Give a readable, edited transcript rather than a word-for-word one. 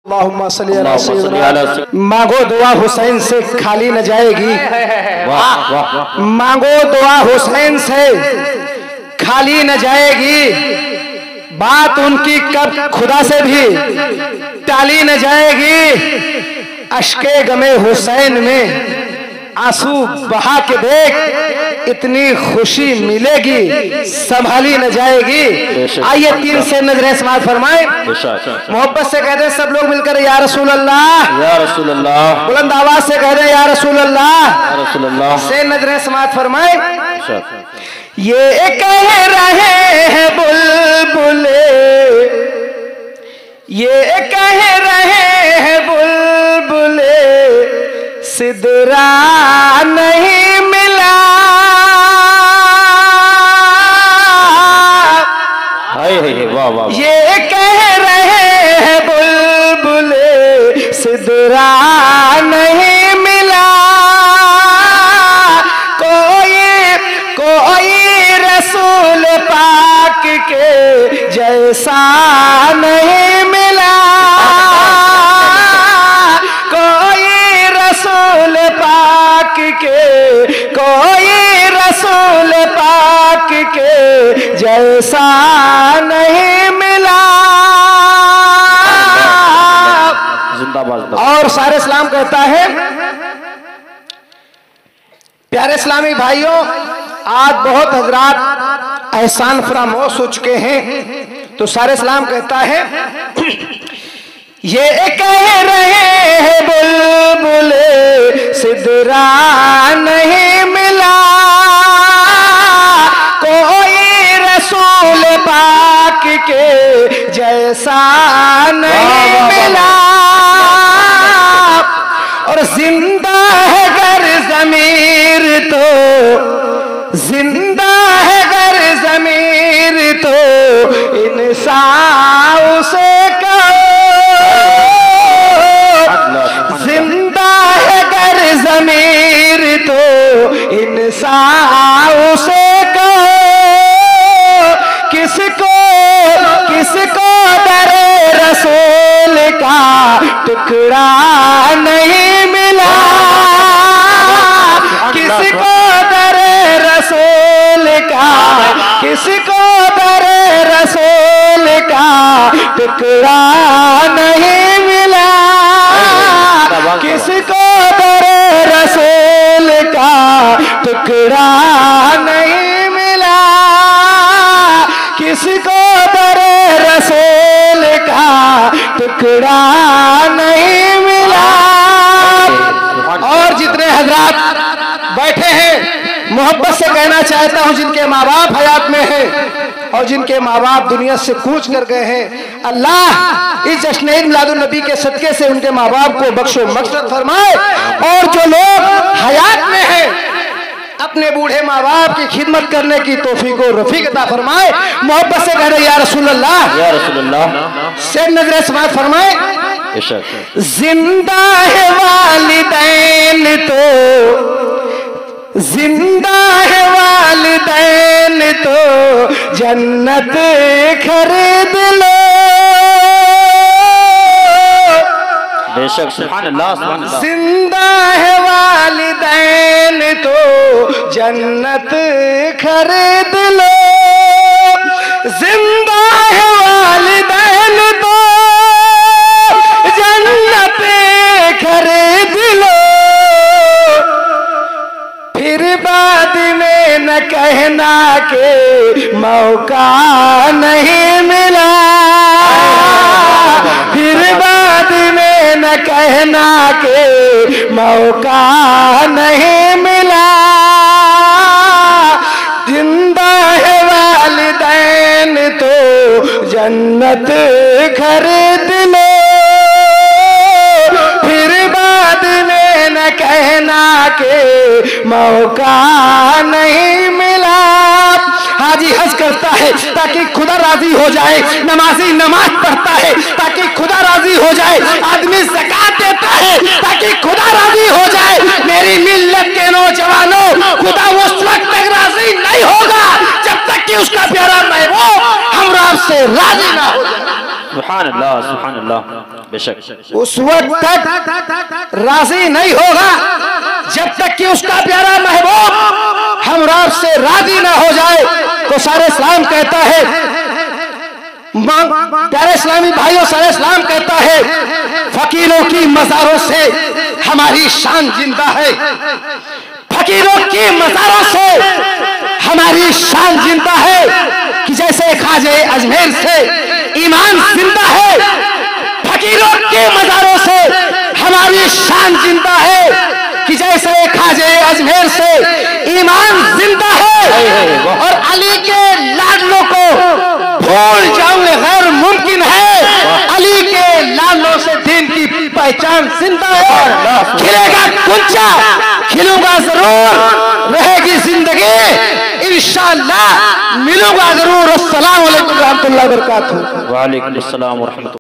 मांगो दुआ हुसैन से खाली न जाएगी। मांगो दुआ हुसैन से खाली न जाएगी। बात उनकी कब खुदा से भी टाली न जाएगी। अश्के गमे हुसैन में आंसू बहा के देख, इतनी खुशी मिलेगी संभाली न जाएगी। आइए तीन से नजरें समाज फरमाए, मोहब्बत से कहते हैं सब लोग मिलकर या रसूल अल्लाह, या रसूल अल्लाह। बुलंद आवाज से कह रहे हैं या रसूल अल्लाह, या रसूल अल्लाह। से नजरें समाज फरमाए। ये कह रहे हैं बुलबुले, ये कह रहे हैं बुलबुले, सिदरा नहीं मिला। वाह वाह। ये कह रहे हैं बुलबुले, सिदरा नहीं मिला। कोई रसूल पाक के जैसा नहीं मिला। कोई रसूल पाक के जैसा नहीं मिला। जिंदाबाद। और सारे इस्लाम कहता है, प्यारे इस्लामी भाइयों, आज बहुत हजरात एहसान फरामोश हो चुके हैं, तो सारे इस्लाम कहता है ये कह रहे हैं बुलबुले, सिदरा नहीं मिला। कोई रसूल पाक के जैसा नहीं मिला। और जिंदा है गर ज़मीर तो, जिंदा है गर ज़मीर तो, इंसान उसे ज़मीर तो, इंसान उसे कहो। किसको दरे रसूल का टुकड़ा नहीं मिला। किसको दरे रसूल का, किसको दरे रसूल का टुकड़ा नहीं मिला। किसको रसूल का टुकड़ा नहीं मिला। किसको दरे रसूल का टुकड़ा नहीं मिला। और जितने हजरात बैठे हैं, मोहब्बत से कहना चाहता हूं, जिनके माँ बाप हयात में हैं और जिनके माँ बाप दुनिया से कूच कर गए हैं, अल्लाह इस जश्न ईद मिलादुन नबी के सदके से उनके माँ बाप को बख्शो मग़फ़िरत फरमाए। और जो लोग हयात में हैं, अपने बूढ़े माँ बाप की खिदमत करने की तौफीक और रफीक अता फरमाए। मोहब्बत से कह रहे या रसूल अल्लाह, या रसूल अल्लाह। से नजर समाज फरमाए। जिंदा है वालिदैन तो, जिंदा है वालिदैन तो, जन्नत खरीद लो। बेशक, सुभान अल्लाह, सुभान अल्लाह। जिंदा है वालिदैन तो, जन्नत खरीद लो। जिंदा है वालिदैन तो, जन्नत खरीद लो। फिर बाद में न कहना के मौका नहीं मिला। फिर बाद में न कहना के मौका नहीं मिला। जिंदा है वालिदैन तो, जन्नत खरीद लो। फिर बाद में न कहना के मौका नहीं मिला। हाजी हज करता है ताकि खुदा राजी हो जाए, नमाजी नमाज पढ़ता है ताकि खुदा राजी हो जाए, आदमी ज़कात देता है ताकि खुदा राजी हो जाए। मेरी मिल्लत के नौजवानों, खुदा उस वक्त तक राजी नहीं होगा जब तक कि उसका प्यारा महबूब हमरा से राजी ना हो जाए। सुभान अल्लाह बेशक उस वक्त तक राजी नहीं होगा जब तक कि उसका प्यारा महबूब हमरा से राजी ना हो जाए। तो सारे इस्लाम कहता है, प्यारे इस्लामी भाइयों, सारे इस्लाम कहता है फकीरों की मज़ारों से हमारी शान जिंदा है, फकीरों की मज़ारों से हमारी शान जिंदा है कि जैसे ख्वाजे अजमेर से ईमान जिंदा है, फकीरों के मज़ारों से हमारी शान जिंदा है कि जैसे ख्वाजे अजमेर से ईमान जिंदा है। और अली के लाडलों को भूल जाऊं गैर मुमकिन है, अली के लाडलों से दीन की पहचान जिंदा है। खिलेगा कुंचा, खिलूंगा जरूर, रहेगी जिंदगी इंशाअल्लाह, मिलूंगा जरूर। अस्सलाम वालेकुम रहमतुल्लाहि व बरकातहू। वालेकुम अस्सलाम व रहमतुल्लाह।